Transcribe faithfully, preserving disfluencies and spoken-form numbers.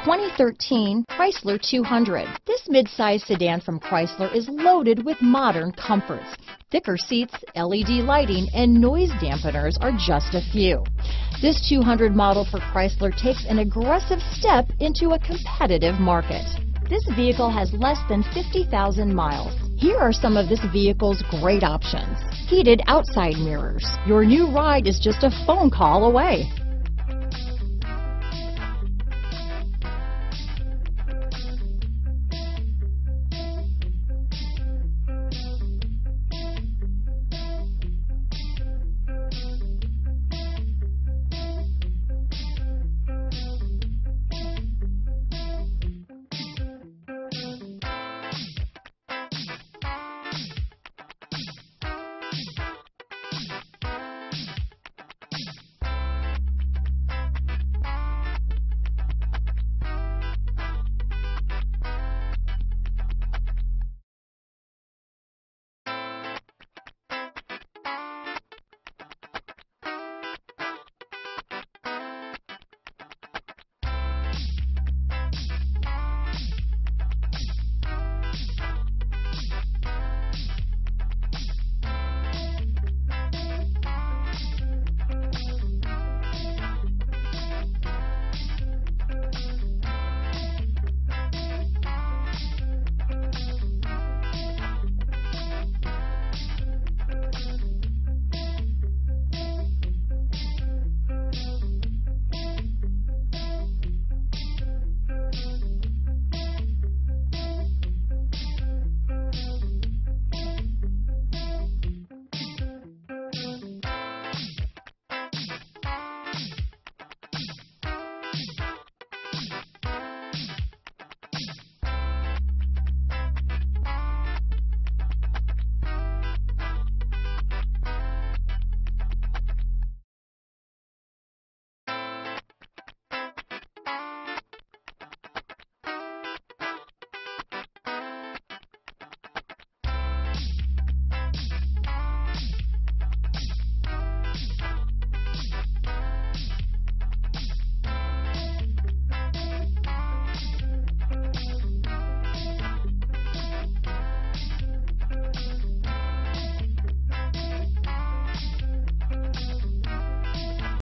twenty thirteen Chrysler two hundred. This midsize sedan from Chrysler is loaded with modern comforts. Thicker seats, L E D lighting, and noise dampeners are just a few. This two hundred model for Chrysler takes an aggressive step into a competitive market. This vehicle has less than fifty thousand miles. Here are some of this vehicle's great options: heated outside mirrors. Your new ride is just a phone call away.